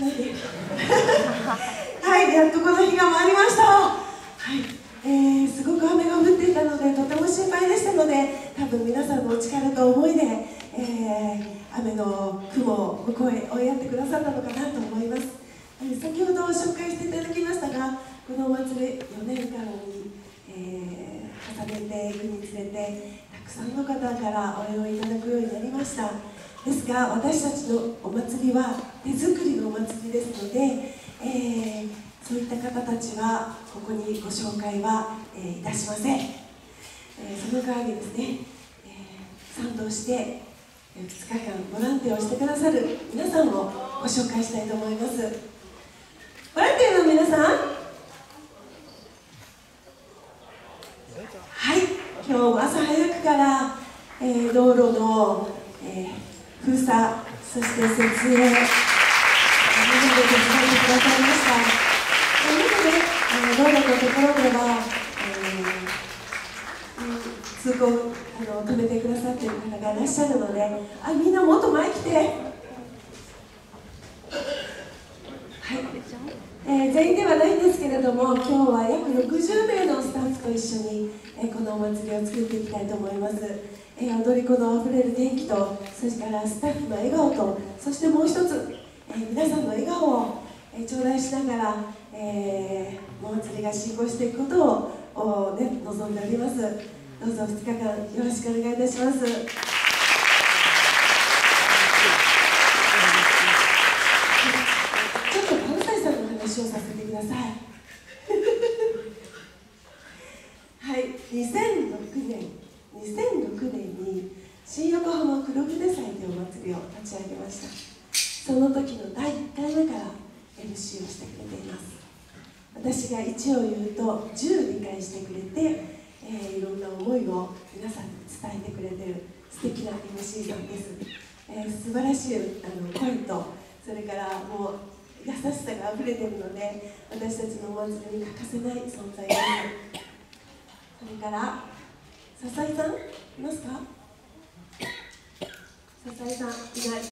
ないではい、やっとこの日が回りました。はい、すごく雨が降っていたのでとても心配でしたので、多分皆さんのお力と思いで、雨の雲を向こうへ追いやってくださったのかなと思います。先ほど紹介していただきましたが、このお祭り4年間に、重ねていくにつれてたくさんの方からお礼をいただくようになりました。ですが、私たちのお祭りは手作りのお祭りですので、そういった方たちはここにご紹介は、いたしません。その代わりですね、賛同して2日間ボランティアをしてくださる皆さんをご紹介したいと思います。ボランティアの皆さん、はい、今日も朝早くから、道路の、封鎖、そして設営、みんなで手伝ってくださいました。道路のところでは、通行止めてくださっている方がいらっしゃるので、みんなもっと前来て。はい、全員ではないんですけれども、今日は約60名のスタッフと一緒に、このお祭りを作っていきたいと思います。踊り子のあふれる天気と、それからスタッフの笑顔と、そしてもう一つ、皆さんの笑顔を頂戴しながら、お祭りが進行していくことを、望んでおります。どうぞ2日間よろしくお願いいたします。をさせてくださいはい、2006年に新横浜黒船祭というお祭りを立ち上げました。その時の第1回目から MC をしてくれています。私が1を言うと10理解してくれて、いろんな思いを皆さんに伝えてくれている素敵な MC さんです。素晴らしい声と、それからもう優しさがあふれているので、私たちのお祭りに欠かせない存在です。それから笹井さんいますか？笹井さんいない。